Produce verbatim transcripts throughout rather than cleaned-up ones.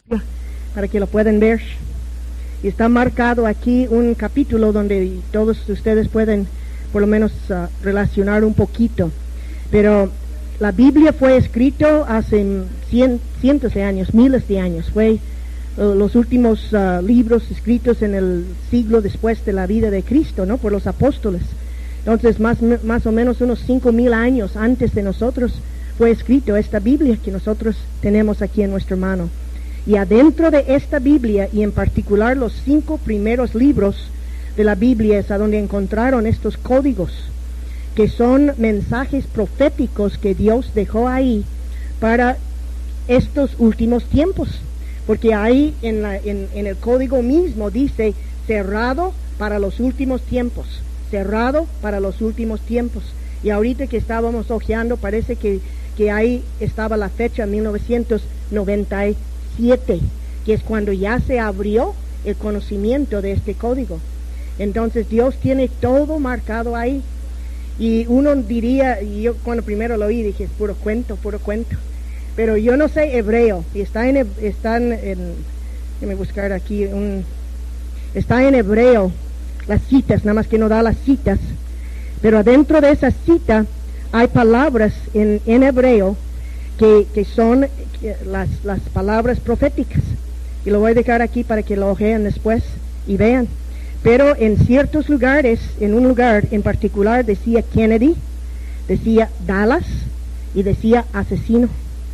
para que lo puedan ver. Y está marcado aquí un capítulo donde todos ustedes pueden por lo menos uh, relacionar un poquito. Pero la Biblia fue escrito hace cien, cientos de años, miles de años. Fue uh, los últimos uh, libros escritos en el siglo después de la vida de Cristo, ¿no? Por los apóstoles. Entonces, más, más o menos unos cinco mil años antes de nosotros fue escrito esta Biblia que nosotros tenemos aquí en nuestra mano. Y adentro de esta Biblia, y en particular los cinco primeros libros de la Biblia, es a donde encontraron estos códigos, que son mensajes proféticos que Dios dejó ahí para estos últimos tiempos. Porque ahí en, la, en, en el código mismo dice, cerrado para los últimos tiempos, cerrado para los últimos tiempos. Y ahorita que estábamos hojeando, parece que, que ahí estaba la fecha mil novecientos noventa y siete, que es cuando ya se abrió el conocimiento de este código. Entonces Dios tiene todo marcado ahí. Y uno diría, y yo cuando primero lo oí dije, es puro cuento, puro cuento. Pero yo no sé hebreo, y está en, están en, déjame buscar aquí, un, está en hebreo las citas, nada más que no da las citas. Pero adentro de esa cita hay palabras en, en hebreo que, que son que las, las palabras proféticas. Y lo voy a dejar aquí para que lo ojeen después y vean. Pero en ciertos lugares, en un lugar en particular decía Kennedy, decía Dallas y decía asesino.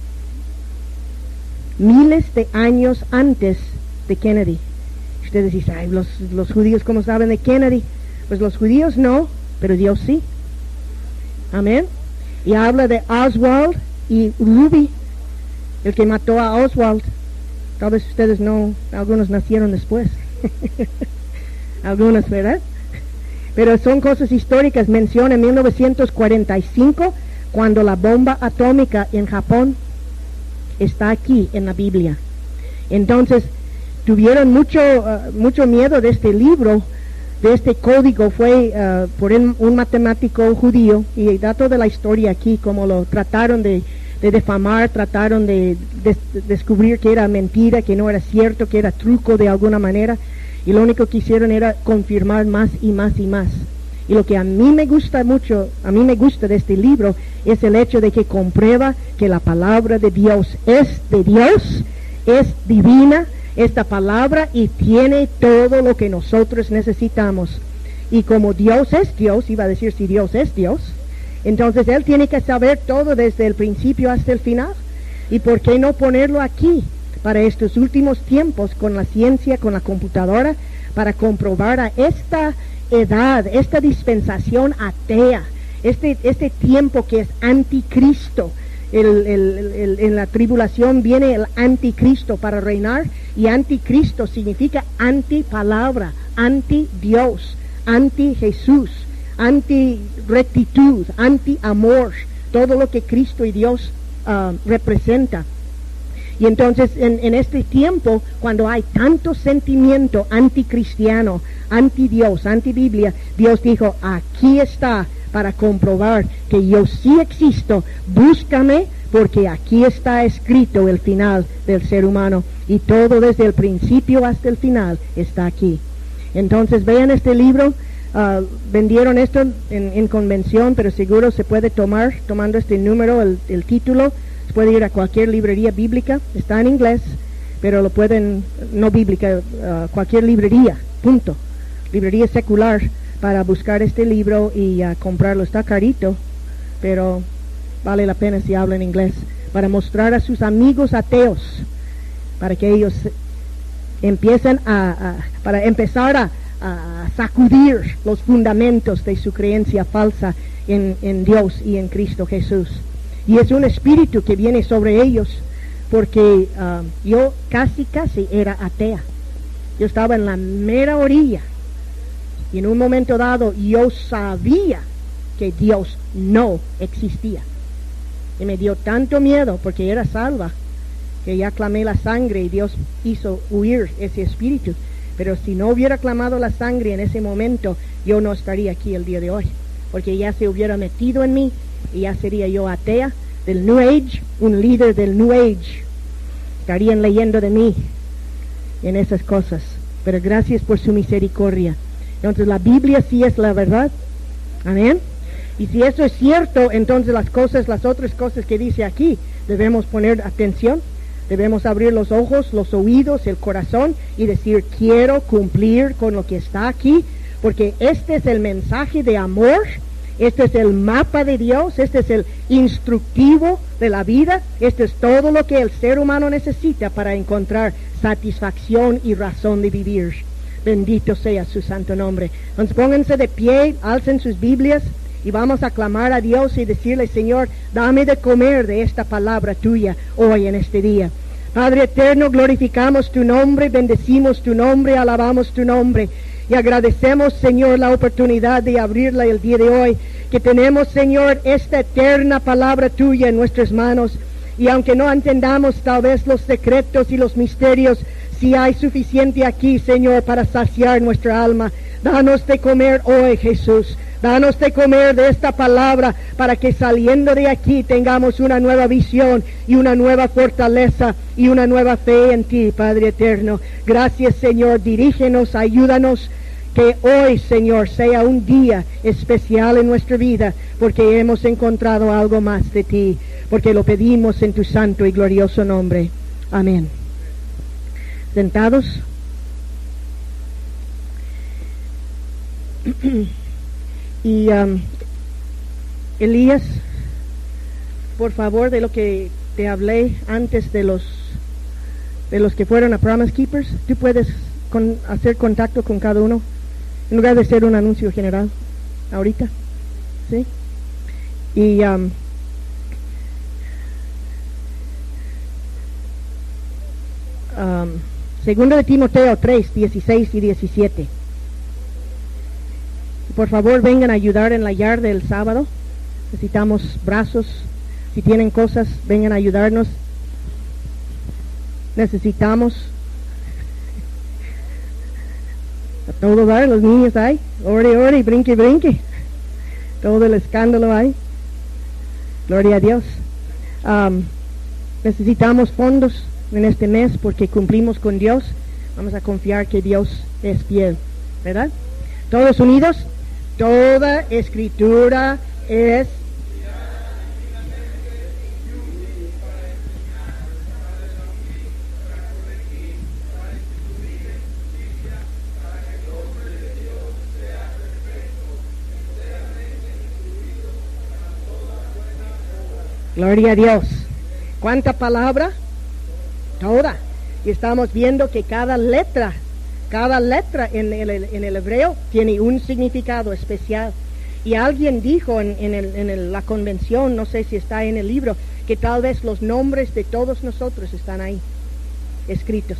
Miles de años antes de Kennedy. Ustedes dicen, ay, los, los judíos ¿cómo saben de Kennedy? Pues los judíos no, pero Dios sí. Amén. Y habla de Oswald y Ruby, el que mató a Oswald. Tal vez ustedes no, algunos nacieron después. Algunos, ¿verdad? Pero son cosas históricas. Menciona en mil novecientos cuarenta y cinco, cuando la bomba atómica en Japón está aquí en la Biblia. Entonces, tuvieron mucho, uh, mucho miedo de este libro, de este código. Fue uh, por un, un matemático judío, y da toda la historia aquí, como lo trataron de, de defamar, trataron de, de, de descubrir que era mentira, que no era cierto, que era truco de alguna manera. Y lo único que hicieron era confirmar más y más y más. Y lo que a mí me gusta mucho, a mí me gusta de este libro, es el hecho de que comprueba que la palabra de Dios es de Dios, es divina, esta palabra, y tiene todo lo que nosotros necesitamos. Y como Dios es Dios, iba a decir si Dios es Dios, entonces Él tiene que saber todo desde el principio hasta el final. ¿Y por qué no ponerlo aquí? Para estos últimos tiempos, con la ciencia, con la computadora, para comprobar a esta edad, esta dispensación atea, este, este tiempo que es anticristo. El, el, el, en la tribulación viene el anticristo para reinar, y anticristo significa antipalabra, anti-Dios, anti-Jesús, anti-rectitud, anti-amor, todo lo que Cristo y Dios uh, representa. Y entonces en, en este tiempo, cuando hay tanto sentimiento anticristiano, anti-Dios, anti-Biblia, Dios dijo, aquí está para comprobar que yo sí existo, búscame, porque aquí está escrito el final del ser humano, y todo desde el principio hasta el final está aquí. Entonces vean este libro, uh, vendieron esto en, en convención, pero seguro se puede tomar, tomando este número, el, el título. Puede ir a cualquier librería bíblica, está en inglés, pero lo pueden, no bíblica, uh, cualquier librería, punto, librería secular, para buscar este libro y uh, comprarlo. Está carito, pero vale la pena si hablan inglés, para mostrar a sus amigos ateos, para que ellos empiecen a, a para empezar a, a sacudir los fundamentos de su creencia falsa en, en Dios y en Cristo Jesús. Y es un espíritu que viene sobre ellos, porque uh, yo casi, casi era atea. Yo estaba en la mera orilla, y en un momento dado yo sabía que Dios no existía. Y me dio tanto miedo, porque era salva, que ya clamé la sangre y Dios hizo huir ese espíritu. Pero si no hubiera clamado la sangre en ese momento, yo no estaría aquí el día de hoy, porque ya se hubiera metido en mí, y ya sería yo atea del New Age, un líder del New Age. estarían leyendo de mí en esas cosas. Pero gracias por su misericordia. Entonces la Biblia sí es la verdad. Amén. Y si eso es cierto, entonces las cosas, las otras cosas que dice aquí, debemos poner atención. Debemos abrir los ojos, los oídos, el corazón y decir, quiero cumplir con lo que está aquí, porque este es el mensaje de amor, este es el mapa de Dios, este es el instructivo de la vida, este es todo lo que el ser humano necesita para encontrar satisfacción y razón de vivir. Bendito sea su santo nombre. Entonces pónganse de pie, alcen sus Biblias y vamos a clamar a Dios y decirle, Señor, dame de comer de esta palabra tuya hoy en este día. Padre eterno, glorificamos tu nombre, bendecimos tu nombre, alabamos tu nombre y agradecemos, Señor, la oportunidad de abrirla el día de hoy, que tenemos, Señor, esta eterna palabra tuya en nuestras manos. Y aunque no entendamos tal vez los secretos y los misterios, si hay suficiente aquí, Señor, para saciar nuestra alma. Danos de comer hoy, Jesús. Danos de comer de esta palabra para que saliendo de aquí tengamos una nueva visión y una nueva fortaleza y una nueva fe en ti, Padre eterno. Gracias, Señor. Dirígenos, ayúdanos. Que hoy, Señor, sea un día especial en nuestra vida, porque hemos encontrado algo más de ti, porque lo pedimos en tu santo y glorioso nombre. Amén. Sentados. Y um, Elías, por favor, de lo que te hablé antes de los de los que fueron a Promise Keepers, tú puedes con, hacer contacto con cada uno en lugar de ser un anuncio general ahorita, ¿sí? Y um, um, segundo de Timoteo tres, dieciséis y diecisiete. Por favor, vengan a ayudar en la yarda el sábado. Necesitamos brazos. Si tienen cosas, vengan a ayudarnos. Necesitamos a todo dar, los niños hay. Ore, ore, brinque, brinque. Todo el escándalo hay. Gloria a Dios. Um, necesitamos fondos en este mes porque cumplimos con Dios. Vamos a confiar que Dios es fiel, ¿verdad? Todos unidos. Toda escritura es gloria a Dios. ¿Cuánta palabra? Toda. Y estamos viendo que cada letra Cada letra en el, en el hebreo tiene un significado especial. Y alguien dijo en, en, el, en el, la convención, no sé si está en el libro, que tal vez los nombres de todos nosotros están ahí, escritos.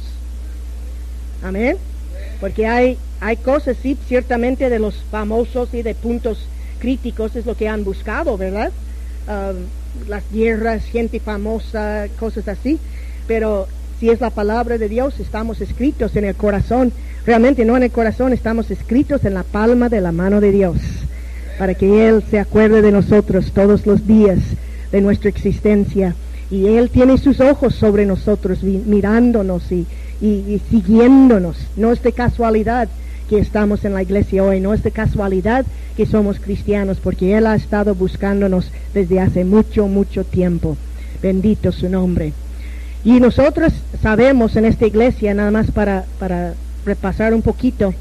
Amén. Porque hay, hay cosas, sí, ciertamente de los famosos y de puntos críticos es lo que han buscado, ¿verdad? Uh, las guerras, gente famosa, cosas así. Pero si es la palabra de Dios, estamos escritos en el corazón. Realmente no en el corazón, estamos escritos en la palma de la mano de Dios, para que Él se acuerde de nosotros todos los días de nuestra existencia. Y Él tiene sus ojos sobre nosotros, mirándonos y, y, y siguiéndonos. No es de casualidad que estamos en la iglesia hoy, no es de casualidad que somos cristianos, porque Él ha estado buscándonos desde hace mucho, mucho tiempo. Bendito su nombre. Y nosotros sabemos en esta iglesia, nada más para, para repasar un poquito,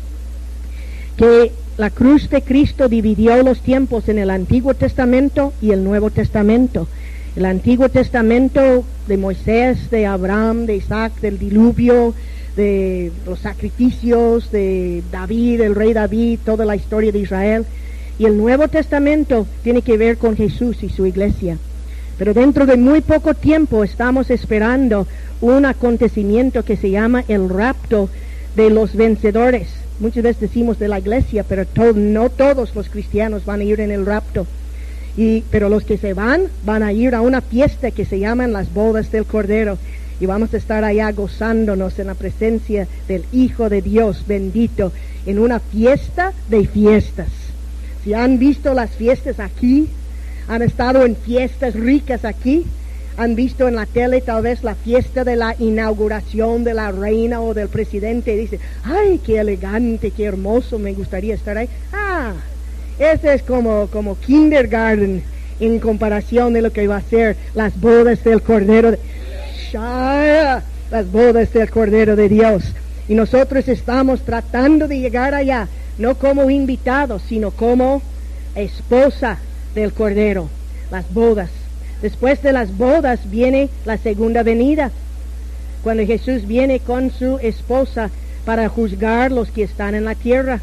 que la cruz de Cristo dividió los tiempos en el Antiguo Testamento y el Nuevo Testamento. El Antiguo Testamento de Moisés, de Abraham, de Isaac, del diluvio, de los sacrificios, de David, el rey David, toda la historia de Israel. Y el Nuevo Testamento tiene que ver con Jesús y su iglesia. Pero dentro de muy poco tiempo estamos esperando un acontecimiento que se llama el rapto de los vencedores. Muchas veces decimos de la iglesia, pero to- no todos los cristianos van a ir en el rapto. Y, pero los que se van, van a ir a una fiesta que se llaman las bodas del Cordero. Y vamos a estar allá gozándonos en la presencia del Hijo de Dios bendito, en una fiesta de fiestas. Si han visto las fiestas aquí, han estado en fiestas ricas aquí, han visto en la tele tal vez la fiesta de la inauguración de la reina o del presidente. Dice, ay, qué elegante, qué hermoso, me gustaría estar ahí. Ah, ese es como, como kindergarten en comparación de lo que va a ser las bodas del Cordero de... Shaya, las bodas del Cordero de Dios. Y nosotros estamos tratando de llegar allá, no como invitados, sino como esposa del Cordero, las bodas. Después de las bodas viene la segunda venida, cuando Jesús viene con su esposa para juzgar los que están en la tierra.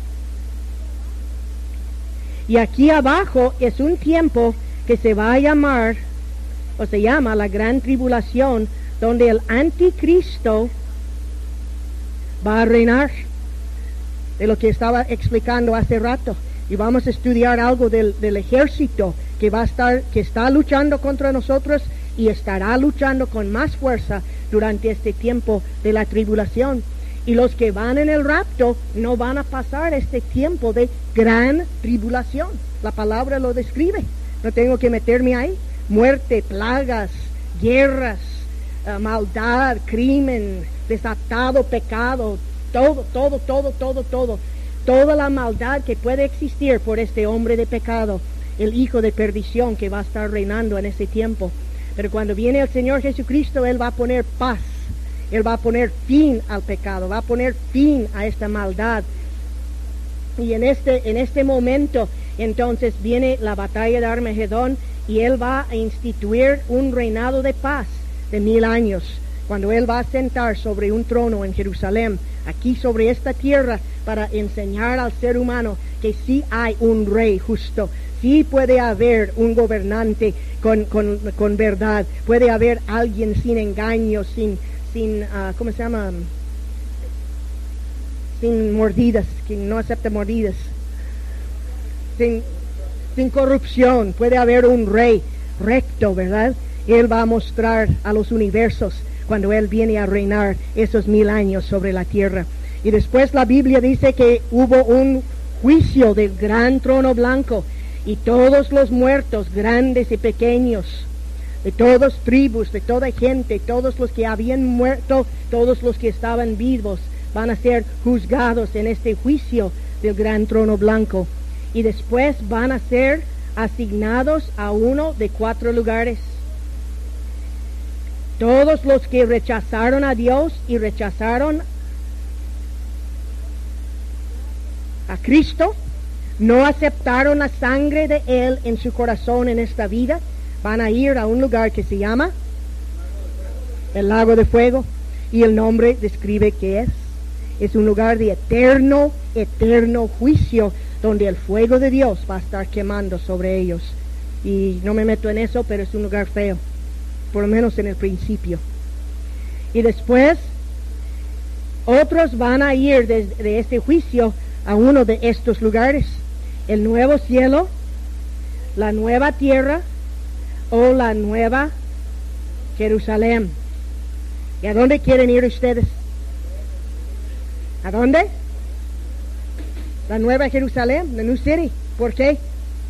Y aquí abajo es un tiempo que se va a llamar, o se llama la gran tribulación, donde el anticristo va a reinar, de lo que estaba explicando hace rato. Y vamos a estudiar algo del, del ejército que va a estar, que está luchando contra nosotros y estará luchando con más fuerza durante este tiempo de la tribulación. Y los que van en el rapto no van a pasar este tiempo de gran tribulación. La palabra lo describe. No tengo que meterme ahí. Muerte, plagas, guerras, uh, maldad, crimen, desatado pecado, todo, todo, todo, todo, todo. Toda la maldad que puede existir por este hombre de pecado, el hijo de perdición que va a estar reinando en ese tiempo. Pero cuando viene el Señor Jesucristo, Él va a poner paz. Él va a poner fin al pecado, va a poner fin a esta maldad. Y en este, en este momento, entonces viene la batalla de Armagedón y Él va a instituir un reinado de paz de mil años. Cuando Él va a sentar sobre un trono en Jerusalén, aquí sobre esta tierra, para enseñar al ser humano que sí hay un rey justo, sí puede haber un gobernante con, con, con verdad, puede haber alguien sin engaño, sin, sin uh, ¿cómo se llama? Sin mordidas, que no acepta mordidas, sin, sin corrupción, puede haber un rey recto, ¿verdad? Él va a mostrar a los universos cuando Él viene a reinar esos mil años sobre la tierra. Y después la Biblia dice que hubo un juicio del gran trono blanco y todos los muertos, grandes y pequeños, de todas tribus, de toda gente, todos los que habían muerto, todos los que estaban vivos, van a ser juzgados en este juicio del gran trono blanco. Y después van a ser asignados a uno de cuatro lugares. Todos los que rechazaron a Dios y rechazaron a Cristo, no aceptaron la sangre de Él en su corazón en esta vida, van a ir a un lugar que se llama el lago de fuego, y el nombre describe qué es. Es un lugar de eterno, eterno juicio, donde el fuego de Dios va a estar quemando sobre ellos. Y no me meto en eso, pero es un lugar feo, por lo menos en el principio. Y después otros van a ir de, de este juicio a uno de estos lugares: el nuevo cielo, la nueva tierra o la nueva Jerusalén. ¿Y a dónde quieren ir ustedes? ¿A dónde? La nueva Jerusalén, la New City. ¿Por qué?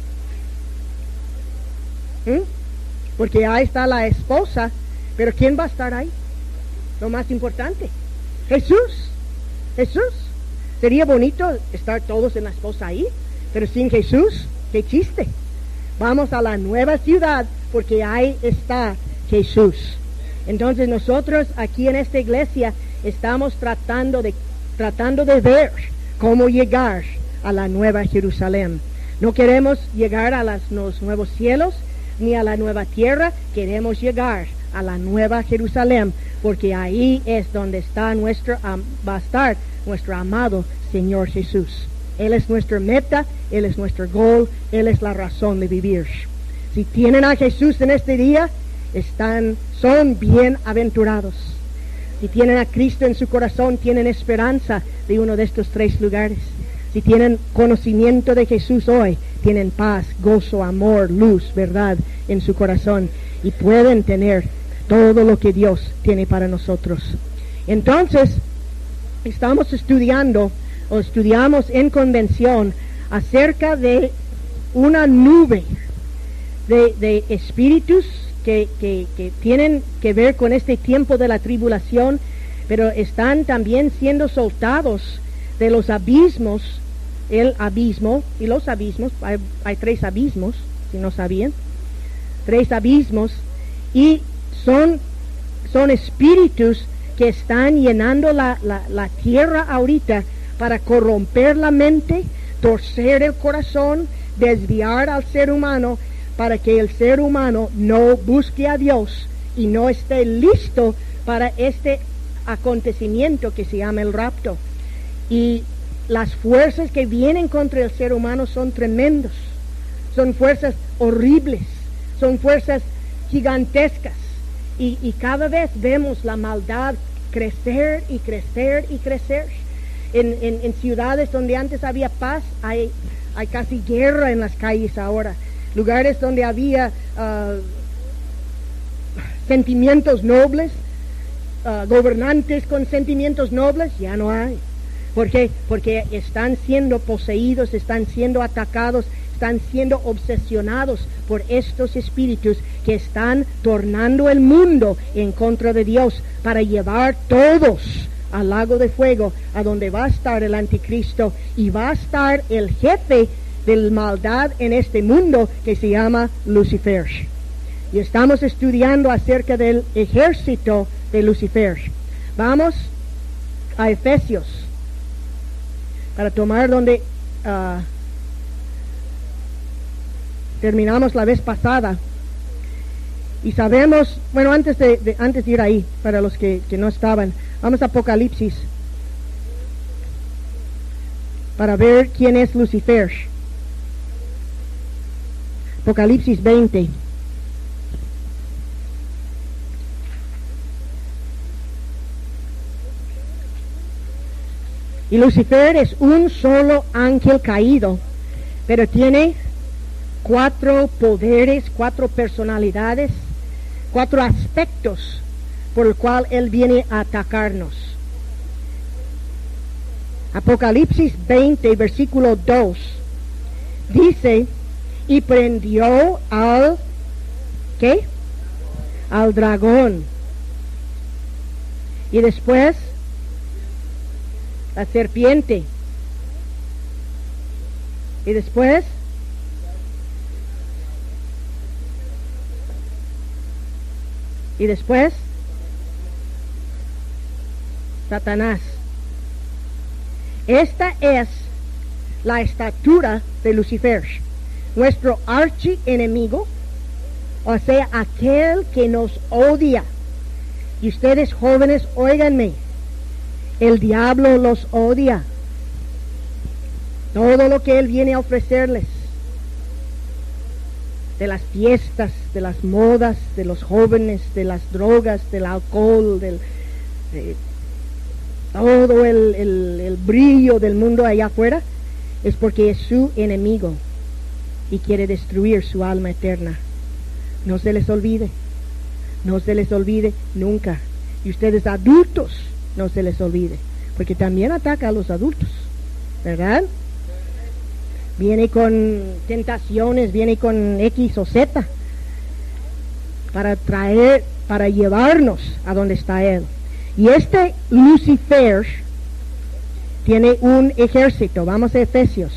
¿Mm? Porque ahí está la esposa, pero ¿quién va a estar ahí? Lo más importante, Jesús. Jesús. Sería bonito estar todos en la esposa ahí, pero sin Jesús, qué chiste. Vamos a la nueva ciudad porque ahí está Jesús. Entonces nosotros aquí en esta iglesia estamos tratando de, tratando de ver cómo llegar a la nueva Jerusalén. No queremos llegar a las, los nuevos cielos ni a la nueva tierra, queremos llegar a la nueva Jerusalén, porque ahí es donde está nuestro, um, va a estar nuestro amado Señor Jesús. Él es nuestra meta, Él es nuestro gol, Él es la razón de vivir. Si tienen a Jesús en este día, están, son bienaventurados. Si tienen a Cristo en su corazón, tienen esperanza de uno de estos tres lugares. Si tienen conocimiento de Jesús hoy, tienen paz, gozo, amor, luz, verdad en su corazón, y pueden tener todo lo que Dios tiene para nosotros. Entonces, estamos estudiando, o estudiamos en convención, acerca de una nube de, de espíritus que, que, que tienen que ver con este tiempo de la tribulación, pero están también siendo soltados de los abismos, el abismo y los abismos, hay, hay tres abismos, si no sabían, tres abismos, y son, son espíritus que están llenando la, la, la tierra ahorita para corromper la mente, torcer el corazón, desviar al ser humano, para que el ser humano no busque a Dios y no esté listo para este acontecimiento que se llama el rapto. Y las fuerzas que vienen contra el ser humano son tremendos, son fuerzas horribles, son fuerzas gigantescas, y, y cada vez vemos la maldad crecer y crecer y crecer. En, en, en ciudades donde antes había paz, hay, hay casi guerra en las calles ahora. Lugares donde había uh, sentimientos nobles, uh, gobernantes con sentimientos nobles, ya no hay. ¿Por qué? Porque están siendo poseídos, están siendo atacados, están siendo obsesionados por estos espíritus que están tornando el mundo en contra de Dios para llevar todos al lago de fuego, a donde va a estar el anticristo y va a estar el jefe de la maldad en este mundo que se llama Lucifer. Y estamos estudiando acerca del ejército de Lucifer. Vamos a Efesios para tomar donde uh, terminamos la vez pasada. Y sabemos, bueno, antes de, de, antes de ir ahí, para los que, que no estaban, vamos a Apocalipsis para ver quién es Lucifer. Apocalipsis veinte. Y Lucifer es un solo ángel caído, pero tiene cuatro poderes, cuatro personalidades, cuatro aspectos por el cual él viene a atacarnos. Apocalipsis veinte, versículo dos, dice: y prendió al, ¿qué? Al dragón. Y después, la serpiente. Y después, y después, Satanás. Esta es la estatura de Lucifer, nuestro archienemigo, o sea, aquel que nos odia. Y ustedes jóvenes, óiganme, el diablo los odia. Todo lo que él viene a ofrecerles, de las fiestas, de las modas, de los jóvenes, de las drogas, del alcohol, del de todo el, el, el brillo del mundo allá afuera, es porque es su enemigo y quiere destruir su alma eterna. No se les olvide, no se les olvide nunca. Y ustedes adultos, no se les olvide, porque también ataca a los adultos, ¿verdad? Viene con tentaciones, viene con X o Z para traer, para llevarnos a donde está él. Y este Lucifer tiene un ejército. Vamos a Efesios.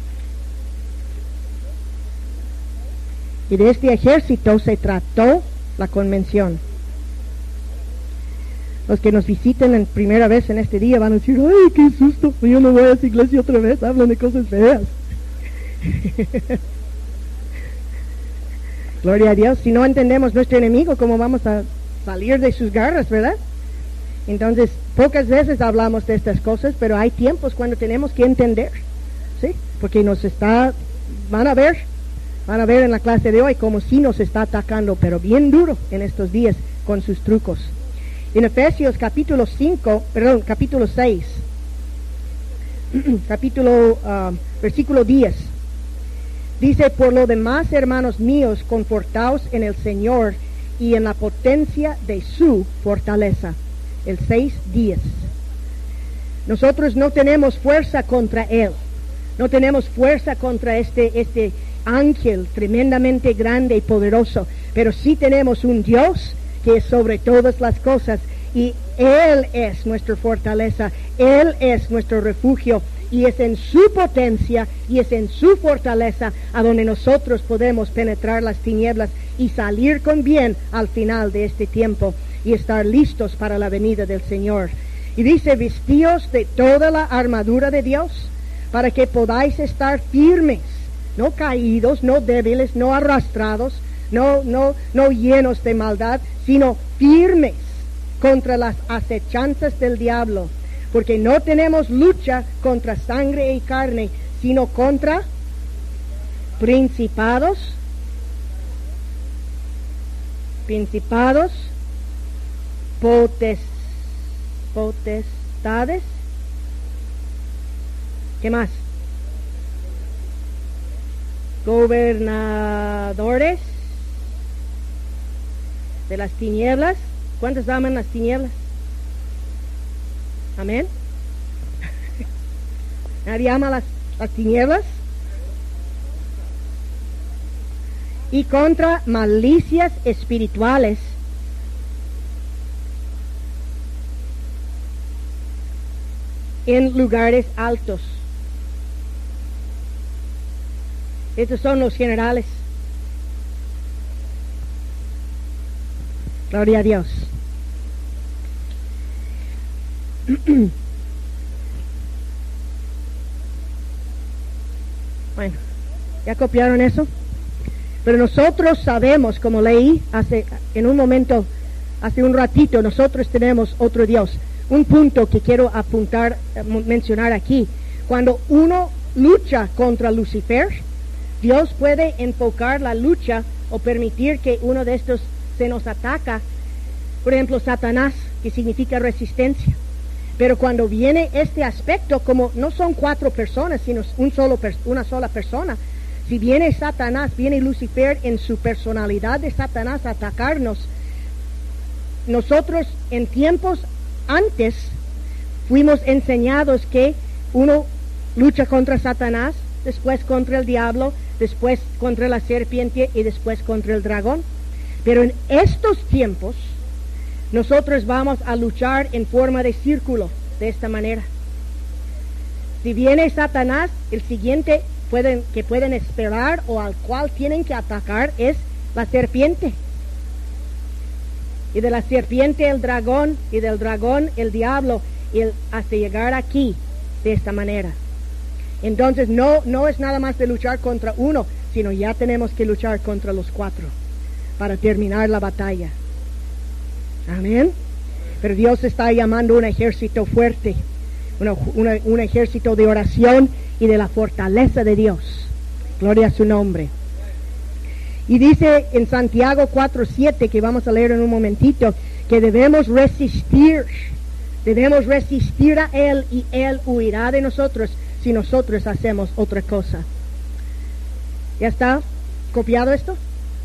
Y de este ejército se trató la convención. Los que nos visiten en primera vez en este día van a decir: ¡ay, qué susto! Yo no voy a esa iglesia otra vez, hablan de cosas feas. Gloria a Dios. Si no entendemos nuestro enemigo, ¿cómo vamos a salir de sus garras, verdad? Entonces, pocas veces hablamos de estas cosas, pero hay tiempos cuando tenemos que entender, ¿sí? Porque nos está, van a ver, van a ver en la clase de hoy como si nos está atacando, pero bien duro en estos días con sus trucos. En Efesios capítulo cinco, perdón, capítulo seis, capítulo, uh, versículo diez, dice: por lo demás, hermanos míos, confortaos en el Señor y en la potencia de su fortaleza. El seis diez. Nosotros no tenemos fuerza contra él, no tenemos fuerza contra este, este ángel tremendamente grande y poderoso, pero sí tenemos un Dios que es sobre todas las cosas, y Él es nuestra fortaleza, Él es nuestro refugio, y es en su potencia y es en su fortaleza a donde nosotros podemos penetrar las tinieblas y salir con bien al final de este tiempo y estar listos para la venida del Señor. Y dice, vestíos de toda la armadura de Dios para que podáis estar firmes, no caídos, no débiles, no arrastrados, no, no, no llenos de maldad, sino firmes contra las acechanzas del diablo. Porque no tenemos lucha contra sangre y carne, sino contra principados, principados, potes, potestades, ¿qué más? Gobernadores de las tinieblas. ¿Cuántos aman las tinieblas? Amén. ¿Nadie ama las, las tinieblas? Y contra malicias espirituales en lugares altos. Estos son los generales. Gloria a Dios. Bueno, ¿ya copiaron eso? Pero nosotros sabemos, como leí hace en un momento, hace un ratito, nosotros tenemos otro Dios. Un punto que quiero apuntar, mencionar aquí. Cuando uno lucha contra Lucifer, Dios puede enfocar la lucha o permitir que uno de estos se nos ataca. Por ejemplo, Satanás, que significa resistencia. Pero cuando viene este aspecto, como no son cuatro personas, sino un solo una sola persona, si viene Satanás, viene Lucifer en su personalidad de Satanás a atacarnos, nosotros en tiempos antes fuimos enseñados que uno lucha contra Satanás, después contra el diablo, después contra la serpiente y después contra el dragón. Pero en estos tiempos nosotros vamos a luchar en forma de círculo, de esta manera. Si viene Satanás, el siguiente pueden, que pueden esperar o al cual tienen que atacar es la serpiente. Y de la serpiente el dragón, y del dragón el diablo, y el, hasta llegar aquí, de esta manera. Entonces no, no es nada más de luchar contra uno, sino ya tenemos que luchar contra los cuatro para terminar la batalla. Amén. Pero Dios está llamando un ejército fuerte, una, una, un ejército de oración y de la fortaleza de Dios. Gloria a su nombre. Y dice en Santiago cuatro siete, que vamos a leer en un momentito, que debemos resistir, debemos resistir a Él y Él huirá de nosotros si nosotros hacemos otra cosa. ¿Ya está copiado esto?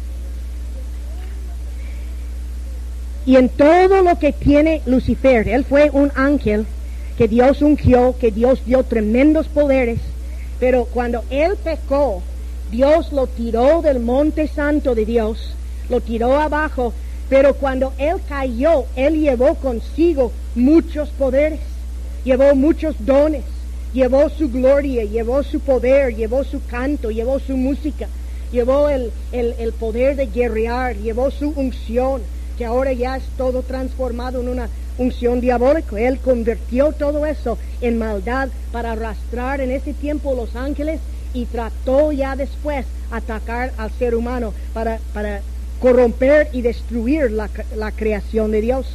Y en todo lo que tiene Lucifer, él fue un ángel que Dios ungió, que Dios dio tremendos poderes, pero cuando él pecó, Dios lo tiró del monte santo de Dios, lo tiró abajo, pero cuando él cayó, él llevó consigo muchos poderes, llevó muchos dones, llevó su gloria, llevó su poder, llevó su canto, llevó su música, llevó el, el, el poder de guerrear, llevó su unción, que ahora ya es todo transformado en una unción diabólica. Él convirtió todo eso en maldad para arrastrar en ese tiempo los ángeles y trató ya después atacar al ser humano para, para corromper y destruir la, la creación de Dios.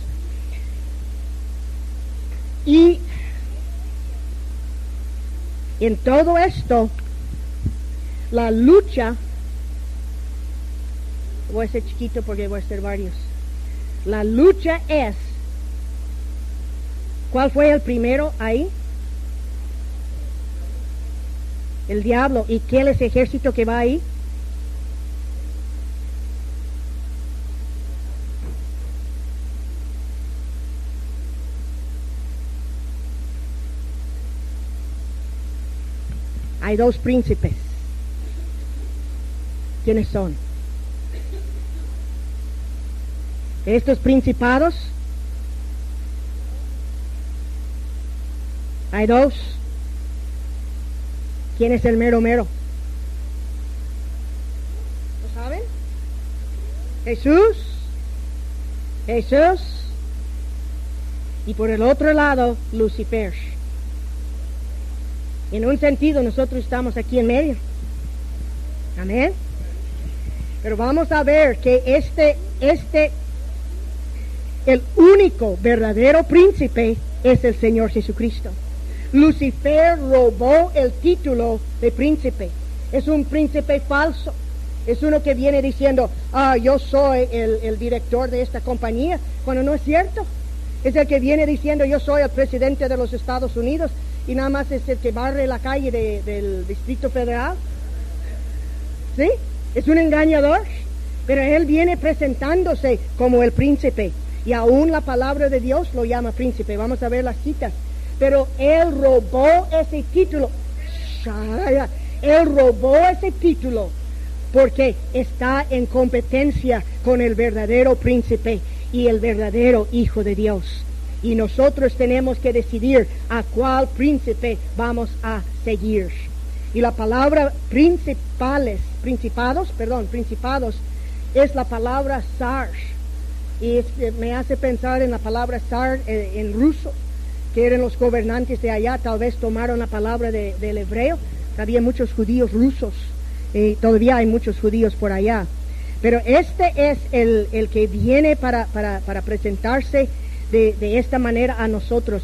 Y en todo esto, la lucha, voy a ser chiquito porque voy a ser varios. La lucha es, ¿cuál fue el primero ahí? El diablo. ¿Y qué es ese ejército que va ahí? Hay dos príncipes. ¿quiénes son? Estos principados, hay dos. ¿Quién es el mero mero? ¿Lo saben? Jesús. Jesús. Y por el otro lado, Lucifer. En un sentido, nosotros estamos aquí en medio. Amén. Pero vamos a ver que este, este, el único verdadero príncipe es el Señor Jesucristo. Lucifer robó el título de príncipe. Es un príncipe falso. Es uno que viene diciendo, ah, yo soy el, el director de esta compañía, cuando no es cierto. Es el que viene diciendo, yo soy el presidente de los Estados Unidos, y nada más es el que barre la calle de, del Distrito Federal. ¿Sí? Es un engañador. Pero él viene presentándose como el príncipe. Y aún la palabra de Dios lo llama príncipe. Vamos a ver las citas. Pero él robó ese título. Él robó ese título porque está en competencia con el verdadero príncipe y el verdadero Hijo de Dios. Y nosotros tenemos que decidir a cuál príncipe vamos a seguir. Y la palabra principales, principados, perdón, principados, es la palabra zar. Y es, me hace pensar en la palabra zar eh, en ruso, que eran los gobernantes de allá. Tal vez tomaron la palabra de, del hebreo. Había muchos judíos rusos, y todavía hay muchos judíos por allá. Pero este es el, el que viene para, para, para presentarse de, de esta manera a nosotros,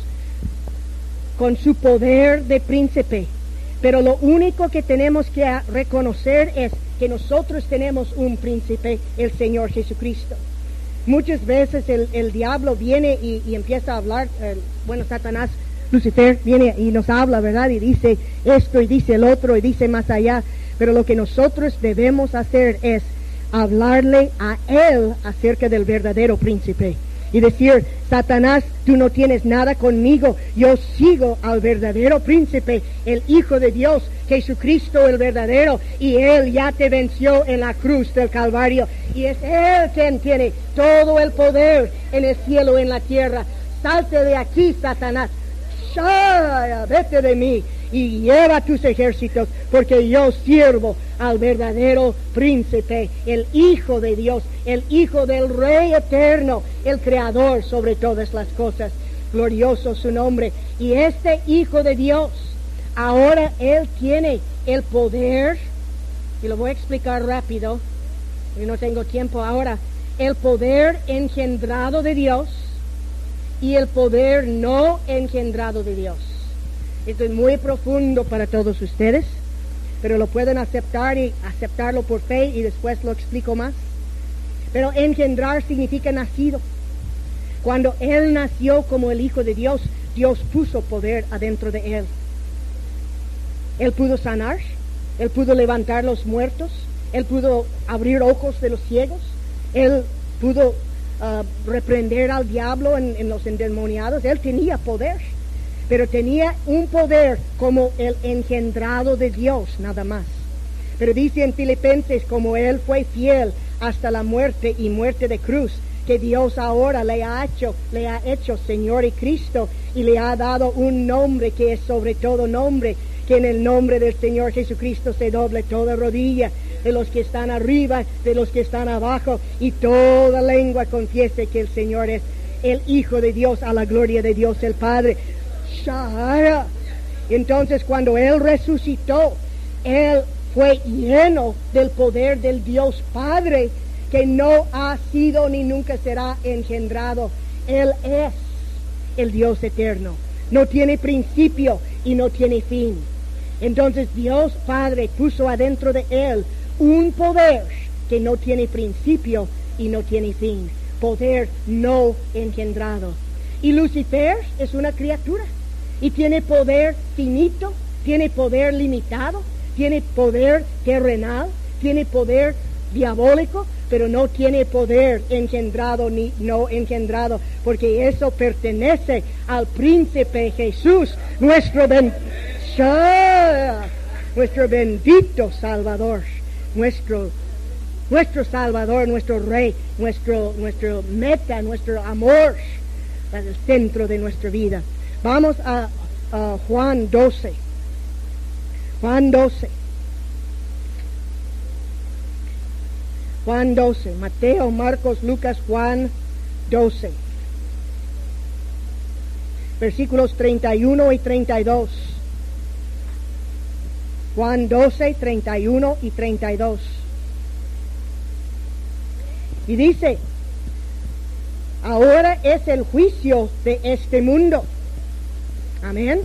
con su poder de príncipe. Pero lo único que tenemos que reconocer es que nosotros tenemos un príncipe, el Señor Jesucristo. Muchas veces el, el diablo viene y, y empieza a hablar, eh, bueno, Satanás, Lucifer, viene y nos habla, ¿verdad? Y dice esto y dice el otro y dice más allá. Pero lo que nosotros debemos hacer es hablarle a él acerca del verdadero príncipe. Y decir, Satanás, tú no tienes nada conmigo, yo sigo al verdadero príncipe, el Hijo de Dios, Jesucristo el verdadero, y Él ya te venció en la cruz del Calvario, y es Él quien tiene todo el poder en el cielo y en la tierra. Salte de aquí, Satanás, ¡Shaya! Vete de mí y lleva tus ejércitos, porque yo sirvo al verdadero príncipe, el Hijo de Dios, el Hijo del Rey eterno, el Creador sobre todas las cosas. Glorioso su nombre. Y este Hijo de Dios, ahora Él tiene el poder, y lo voy a explicar rápido, porque no tengo tiempo ahora, el poder engendrado de Dios y el poder no engendrado de Dios. Esto es muy profundo para todos ustedes, pero lo pueden aceptar y aceptarlo por fe, y después lo explico más. Pero engendrar significa nacido. Cuando Él nació como el Hijo de Dios, Dios puso poder adentro de Él. Él pudo sanar, Él pudo levantar los muertos, Él pudo abrir ojos de los ciegos, Él pudo uh, reprender al diablo en, en los endemoniados. Él tenía poder, pero tenía un poder como el engendrado de Dios, nada más. Pero dice en Filipenses, como Él fue fiel hasta la muerte y muerte de cruz, que Dios ahora le ha hecho, le ha hecho Señor y Cristo, y le ha dado un nombre que es sobre todo nombre, que en el nombre del Señor Jesucristo se doble toda rodilla, de los que están arriba, de los que están abajo, y toda lengua confiese que el Señor es el Hijo de Dios, a la gloria de Dios el Padre. Shahara. Entonces, cuando Él resucitó, Él fue lleno del poder del Dios Padre, que no ha sido ni nunca será engendrado. Él es el Dios eterno, no tiene principio y no tiene fin. Entonces Dios Padre puso adentro de Él un poder que no tiene principio y no tiene fin, poder no engendrado. Y Lucifer es una criatura, y tiene poder finito, tiene poder limitado, tiene poder terrenal, tiene poder diabólico, pero no tiene poder engendrado ni no engendrado, porque eso pertenece al príncipe Jesús, nuestro, ben, nuestro bendito Salvador, nuestro nuestro Salvador, nuestro Rey, nuestro, nuestro meta, nuestro amor, es el centro de nuestra vida. Vamos a, a Juan doce. Juan doce. Juan doce. Mateo, Marcos, Lucas, Juan doce. Versículos treinta y uno y treinta y dos. Juan doce, treinta y uno y treinta y dos. Y dice, ahora es el juicio de este mundo. Amén.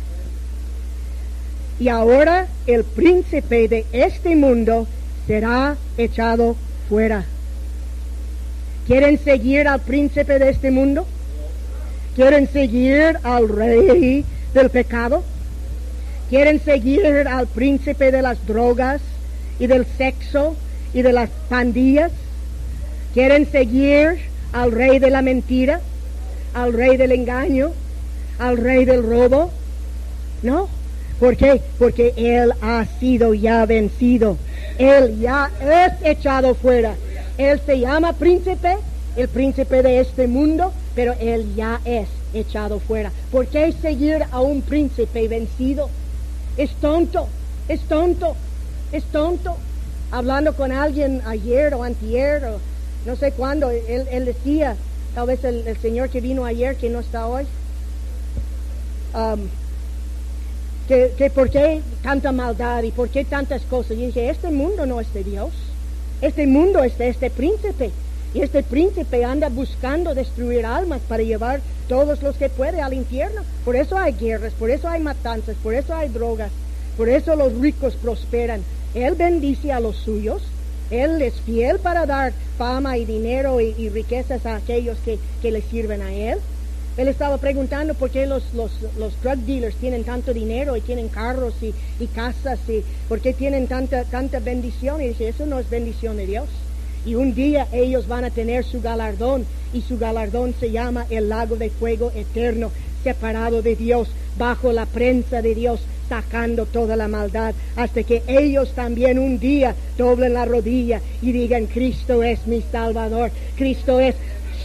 Y ahora el príncipe de este mundo será echado fuera. ¿Quieren seguir al príncipe de este mundo? ¿Quieren seguir al rey del pecado? ¿Quieren seguir al príncipe de las drogas y del sexo y de las pandillas? ¿Quieren seguir al rey de la mentira, al rey del engaño, al rey del robo? No. ¿Por qué? Porque él ha sido ya vencido. Él ya es echado fuera. Él se llama príncipe, el príncipe de este mundo, pero él ya es echado fuera. ¿Por qué seguir a un príncipe vencido? Es tonto, es tonto, es tonto. Hablando con alguien ayer o antier o no sé cuándo, él, él decía, tal vez el, el señor que vino ayer, que no está hoy, um, que, que por qué tanta maldad y por qué tantas cosas. Y dije, este mundo no es de Dios, este mundo es de este príncipe. Y este príncipe anda buscando destruir almas para llevar todos los que puede al infierno. Por eso hay guerras, por eso hay matanzas, por eso hay drogas, por eso los ricos prosperan. Él bendice a los suyos. Él es fiel para dar fama y dinero y, y riquezas a aquellos que, que le sirven a Él. Él estaba preguntando por qué los, los, los drug dealers tienen tanto dinero y tienen carros y, y casas y por qué tienen tanta, tanta bendición. Y dice, eso no es bendición de Dios. Y un día ellos van a tener su galardón, y su galardón se llama el lago de fuego eterno, separado de Dios, bajo la prensa de Dios, sacando toda la maldad, hasta que ellos también un día doblen la rodilla y digan, Cristo es mi Salvador, Cristo es...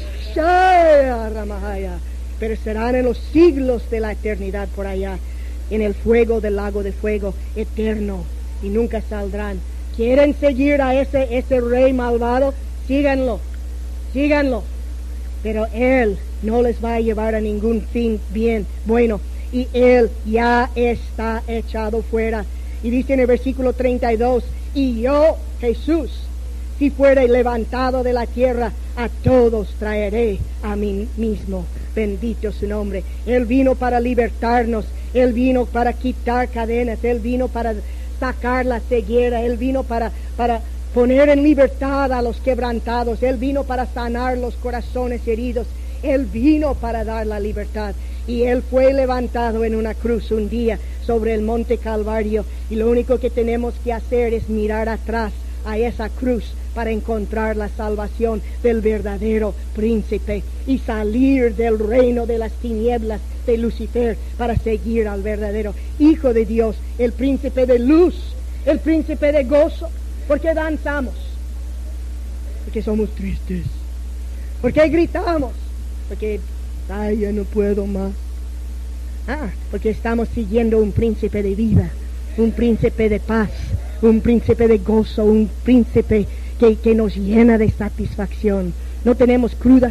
Pero serán en los siglos de la eternidad por allá, en el fuego del lago de fuego eterno, y nunca saldrán. ¿Quieren seguir a ese, ese rey malvado? Síganlo, síganlo. Pero él no les va a llevar a ningún fin bien, bueno. Y él ya está echado fuera. Y dice en el versículo treinta y dos, y yo, Jesús, si fuere levantado de la tierra, a todos traeré a mí mismo. Bendito su nombre. Él vino para libertarnos. Él vino para quitar cadenas. Él vino para sacar la ceguera. Él vino para, para poner en libertad a los quebrantados. Él vino para sanar los corazones heridos. Él vino para dar la libertad. Y Él fue levantado en una cruz un día sobre el monte Calvario. Y lo único que tenemos que hacer es mirar atrás a esa cruz para encontrar la salvación del verdadero príncipe y salir del reino de las tinieblas de Lucifer para seguir al verdadero Hijo de Dios, el príncipe de luz, el príncipe de gozo. ¿Por qué danzamos? Porque somos tristes. ¿Por qué gritamos? Porque, ay, ya no puedo más. Ah, porque estamos siguiendo un príncipe de vida, un príncipe de paz, un príncipe de gozo, un príncipe que, que nos llena de satisfacción. No tenemos crudas,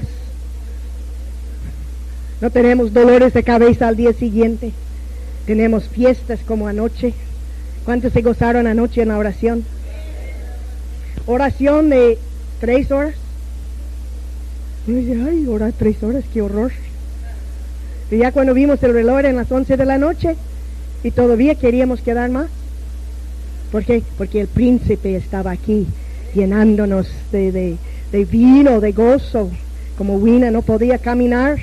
no tenemos dolores de cabeza al día siguiente, tenemos fiestas como anoche. ¿Cuántos se gozaron anoche en la oración? Oración de tres horas. Ay, orar tres horas, qué horror. Y ya cuando vimos el reloj en las once de la noche y todavía queríamos quedar más. ¿Por qué? Porque el príncipe estaba aquí llenándonos de, de, de vino, de gozo. Como Wina no podía caminar,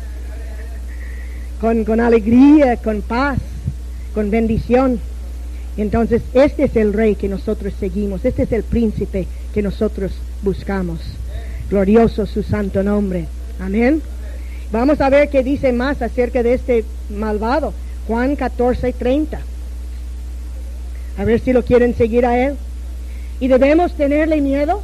con, con alegría, con paz, con bendición. Entonces este es el rey que nosotros seguimos, este es el príncipe que nosotros buscamos. Glorioso su santo nombre. Amén. Vamos a ver qué dice más acerca de este malvado. Juan catorce, treinta. A ver si lo quieren seguir a él. ¿Y debemos tenerle miedo?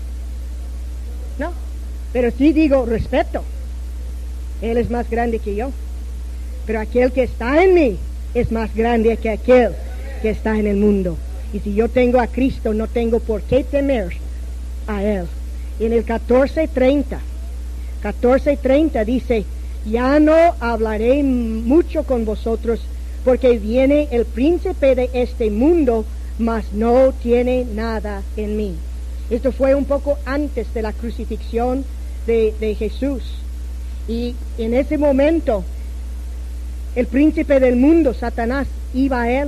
No, pero sí digo respeto. Él es más grande que yo. Pero aquel que está en mí es más grande que aquel que está en el mundo. Y si yo tengo a Cristo, no tengo por qué temer a Él. En el catorce treinta, catorce treinta dice, ya no hablaré mucho con vosotros, porque viene el príncipe de este mundo, mas no tiene nada en mí. Esto fue un poco antes de la crucifixión de, de Jesús. Y en ese momento, el príncipe del mundo, Satanás, iba a él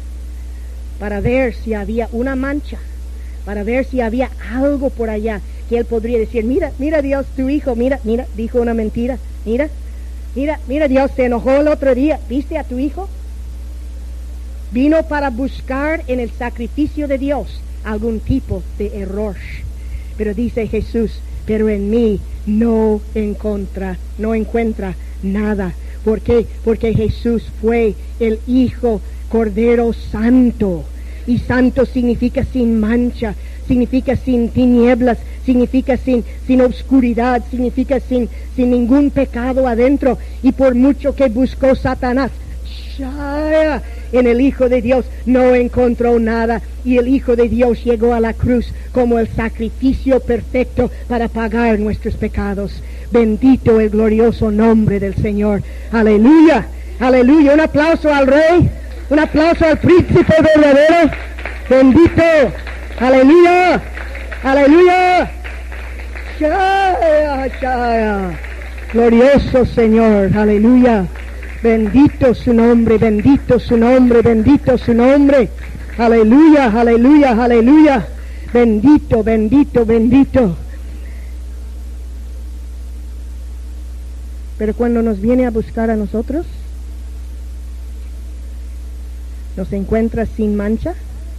para ver si había una mancha, para ver si había algo por allá que él podría decir, mira, mira Dios, tu hijo, mira, mira, dijo una mentira, mira, mira, mira Dios, se enojó el otro día, ¿viste a tu hijo? Vino para buscar en el sacrificio de Dios algún tipo de error. Pero dice Jesús, pero en mí no encuentra, no encuentra nada. ¿Por qué? Porque Jesús fue el Hijo Cordero Santo. Y santo significa sin mancha, significa sin tinieblas, significa sin, sin obscuridad, significa sin, sin ningún pecado adentro. Y por mucho que buscó Satanás en el Hijo de Dios, no encontró nada. Y el Hijo de Dios llegó a la cruz como el sacrificio perfecto para pagar nuestros pecados. Bendito el glorioso nombre del Señor. Aleluya, aleluya. Un aplauso al Rey, un aplauso al Príncipe verdadero. Bendito, aleluya, aleluya. Shaya, shaya. Glorioso Señor, aleluya. Bendito su nombre, bendito su nombre, bendito su nombre. Aleluya, aleluya, aleluya. Bendito, bendito, bendito. Pero cuando nos viene a buscar a nosotros, nos encuentra sin mancha.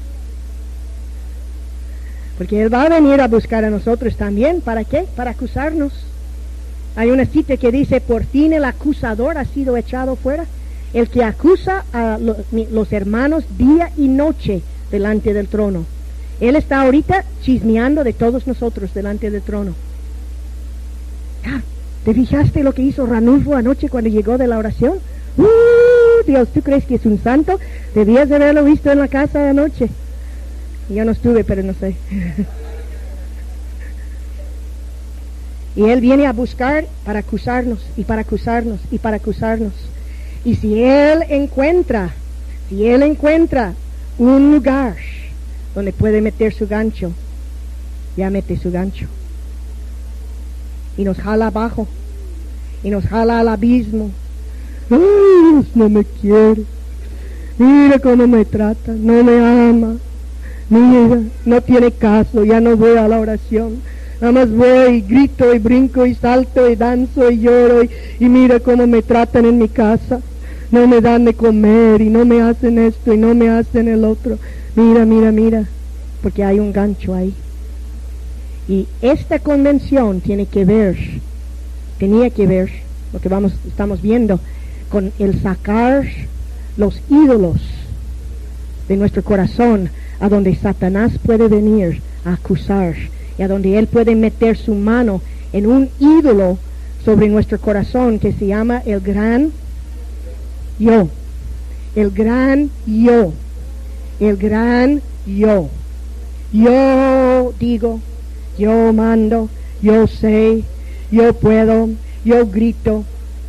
Porque Él va a venir a buscar a nosotros también. ¿Para qué? Para acusarnos. Hay una cita que dice, por fin el acusador ha sido echado fuera. El que acusa a lo, los hermanos día y noche delante del trono. Él está ahorita chismeando de todos nosotros delante del trono. Ah, ¿te fijaste lo que hizo Ranulfo anoche cuando llegó de la oración? ¡Uh! Dios, ¿tú crees que es un santo? Debías de haberlo visto en la casa de anoche. Yo no estuve, pero no sé. Y Él viene a buscar para acusarnos, y para acusarnos, y para acusarnos. Y si Él encuentra, si Él encuentra un lugar donde puede meter su gancho, ya mete su gancho. Y nos jala abajo, y nos jala al abismo. ¡Ay, Dios no me quiere! Mira cómo me trata, no me ama. Mira, no tiene caso, ya no voy a la oración. Nada más voy y grito y brinco y salto y danzo y lloro y, y mira cómo me tratan en mi casa. No me dan de comer y no me hacen esto y no me hacen el otro. Mira, mira, mira, porque hay un gancho ahí. Y esta convención tiene que ver, tenía que ver, lo que vamos, estamos viendo, con el sacar los ídolos de nuestro corazón, a donde Satanás puede venir a acusar, y a donde él puede meter su mano en un ídolo sobre nuestro corazón que se llama el gran yo, el gran yo, el gran yo. Yo digo, yo mando, yo sé, yo puedo, yo grito,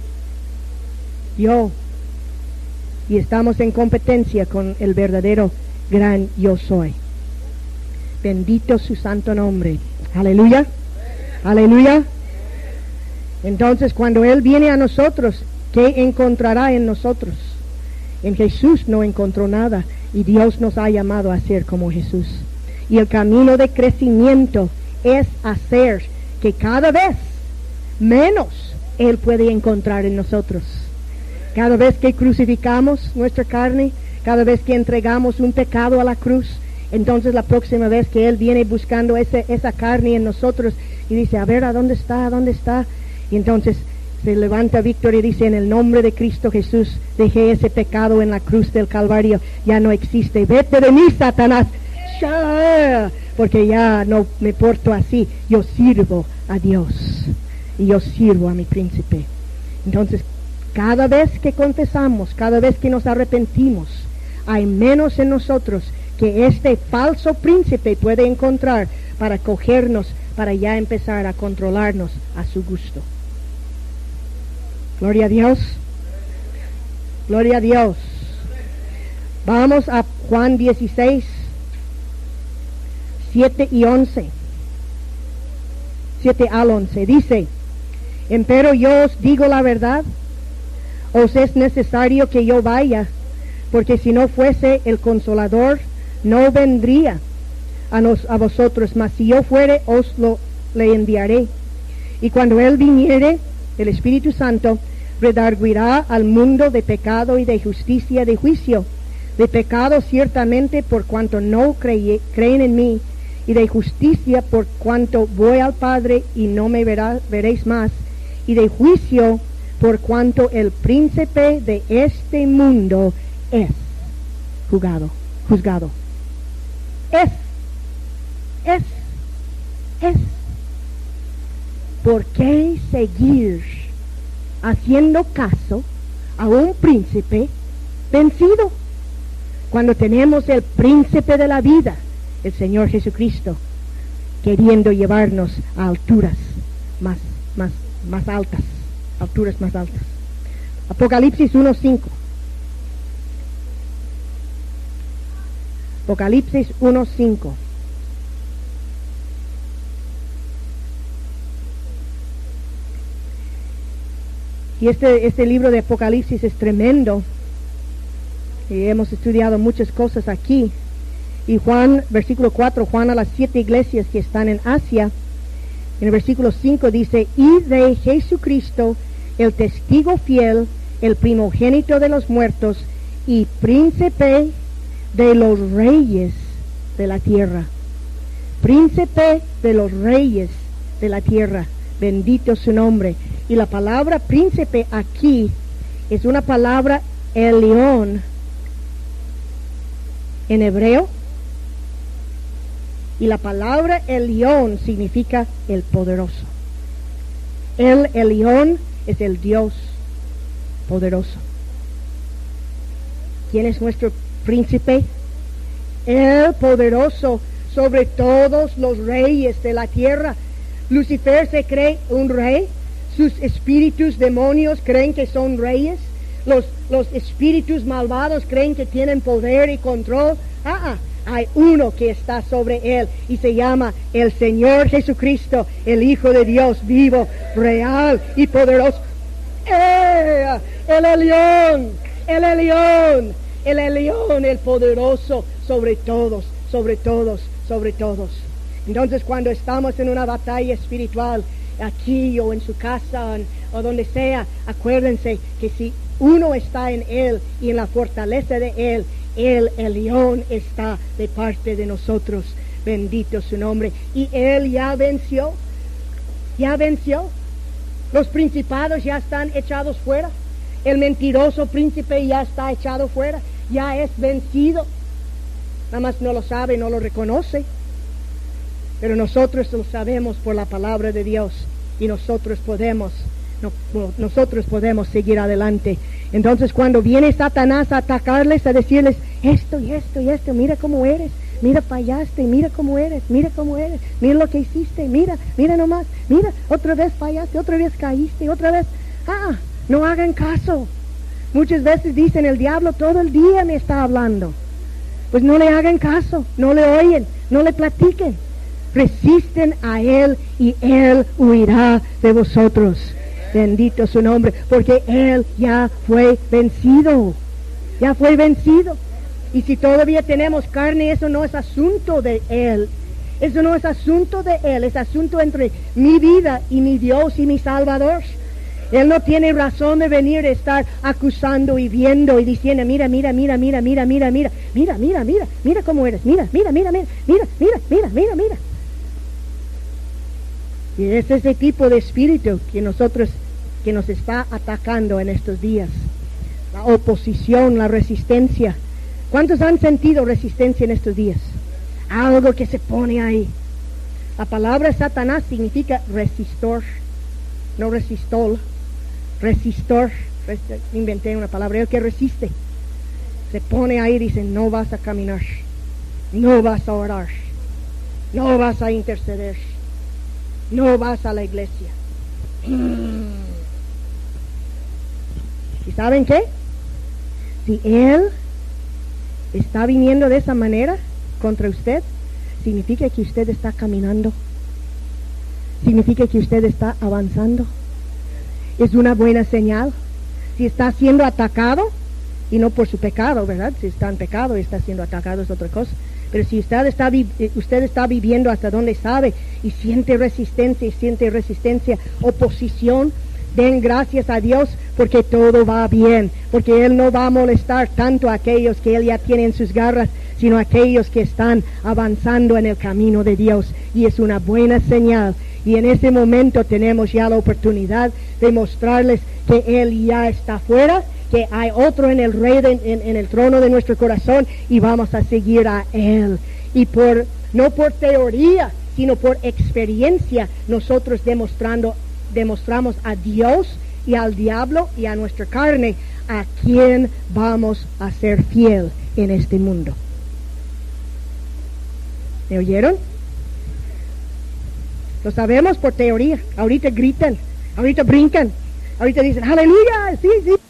yo. Y estamos en competencia con el verdadero gran yo soy. Bendito su santo nombre. Aleluya. Aleluya. Entonces, cuando Él viene a nosotros, ¿qué encontrará en nosotros? En Jesús no encontró nada, y Dios nos ha llamado a ser como Jesús. Y el camino de crecimiento es hacer que cada vez menos Él puede encontrar en nosotros. Cada vez que crucificamos nuestra carne, cada vez que entregamos un pecado a la cruz, entonces la próxima vez que Él viene buscando ese, esa carne en nosotros y dice, a ver, ¿a dónde está? ¿A dónde está? Y entonces se levanta Víctor y dice, en el nombre de Cristo Jesús, dejé ese pecado en la cruz del Calvario, ya no existe. Vete de mí, Satanás. aleluya, porque ya no me porto así. Yo sirvo a Dios y yo sirvo a mi príncipe. Entonces, cada vez que confesamos, cada vez que nos arrepentimos, hay menos en nosotros que este falso príncipe puede encontrar para cogernos, para ya empezar a controlarnos a su gusto. Gloria a Dios. Gloria a Dios. Vamos a Juan dieciséis, siete y once. siete al once. Dice: empero yo os digo la verdad, os es necesario que yo vaya, porque si no fuese el Consolador, no vendría a, nos, a vosotros, mas si yo fuere, os lo le enviaré. Y cuando él viniere, el Espíritu Santo, redarguirá al mundo de pecado y de justicia, de juicio. De pecado ciertamente por cuanto no creye, creen en mí, y de justicia por cuanto voy al Padre y no me verá, veréis más, y de juicio por cuanto el príncipe de este mundo es juzgado, juzgado. Es, es, es. ¿Por qué seguir haciendo caso a un príncipe vencido, cuando tenemos el príncipe de la vida, el Señor Jesucristo, queriendo llevarnos a alturas más, más, más altas, alturas más altas? Apocalipsis uno cinco. Apocalipsis uno cinco. Y este, este libro de Apocalipsis es tremendo. Y hemos estudiado muchas cosas aquí. Y Juan, versículo cuatro, Juan a las siete iglesias que están en Asia, en el versículo cinco dice: y de Jesucristo, el testigo fiel, el primogénito de los muertos y príncipe de los reyes de la tierra. Príncipe de los reyes de la tierra. Bendito su nombre. Y la palabra príncipe aquí es una palabra Elión en hebreo. Y la palabra Elión significa el poderoso. El Elión es el Dios poderoso. ¿Quién es nuestro príncipe? El poderoso sobre todos los reyes de la tierra. Lucifer se cree un rey. Sus espíritus demonios creen que son reyes. Los, los espíritus malvados creen que tienen poder y control. Ah, ah. Hay uno que está sobre él y se llama el Señor Jesucristo, el Hijo de Dios vivo, real y poderoso. ¡Eh! El Elión, el Elión, el Elión, el poderoso sobre todos, sobre todos, sobre todos. Entonces, cuando estamos en una batalla espiritual, aquí o en su casa o, o donde sea, acuérdense que si uno está en él y en la fortaleza de él, Él, el león, está de parte de nosotros. Bendito su nombre. Y Él ya venció. Ya venció. Los principados ya están echados fuera. El mentiroso príncipe ya está echado fuera. Ya es vencido. Nada más no lo sabe, no lo reconoce. Pero nosotros lo sabemos por la palabra de Dios. Y nosotros podemos, no, nosotros podemos seguir adelante. Entonces, cuando viene Satanás a atacarles, a decirles esto y esto y esto, mira cómo eres, mira fallaste, mira cómo eres, mira cómo eres, mira lo que hiciste, mira, mira nomás, mira, otra vez fallaste, otra vez caíste, otra vez, ah, no hagan caso. Muchas veces dicen, el diablo todo el día me está hablando. Pues no le hagan caso, no le oyen, no le platiquen. Resisten a él y él huirá de vosotros. Bendito su nombre, porque Él ya fue vencido, ya fue vencido. Y si todavía tenemos carne, eso no es asunto de Él, eso no es asunto de Él, es asunto entre mi vida y mi Dios y mi Salvador. Él no tiene razón de venir a estar acusando y viendo y diciendo, mira, mira, mira, mira, mira, mira, mira, mira, mira, mira, mira cómo eres, mira, mira, mira, mira, mira, mira, mira, mira, mira. Y es ese tipo de espíritu que nosotros, que nos está atacando en estos días. La oposición, la resistencia. ¿Cuántos han sentido resistencia en estos días? algo que se pone ahí. La palabra Satanás significa resistor, no resistol, resistor. Inventé una palabra, el que resiste. Se pone ahí y dice, no vas a caminar, no vas a orar, no vas a interceder, no vas a la iglesia. ¿Y saben qué? Si él está viniendo de esa manera contra usted, significa que usted está caminando, significa que usted está avanzando. Es una buena señal. Si está siendo atacado, y no por su pecado, ¿verdad? Si está en pecado y está siendo atacado es otra cosa. Pero si usted está, usted está viviendo hasta donde sabe y siente resistencia y siente resistencia, oposición, den gracias a Dios porque todo va bien, porque Él no va a molestar tanto a aquellos que Él ya tiene en sus garras, sino a aquellos que están avanzando en el camino de Dios, y es una buena señal. Y en ese momento tenemos ya la oportunidad de mostrarles que Él ya está fuera, que hay otro en el rey de, en, en el trono de nuestro corazón, y vamos a seguir a Él. Y por no por teoría, sino por experiencia, nosotros demostrando demostramos a Dios y al diablo y a nuestra carne a quién vamos a ser fiel en este mundo. ¿Me oyeron? Lo sabemos por teoría. Ahorita gritan, ahorita brincan, ahorita dicen aleluya, sí, sí,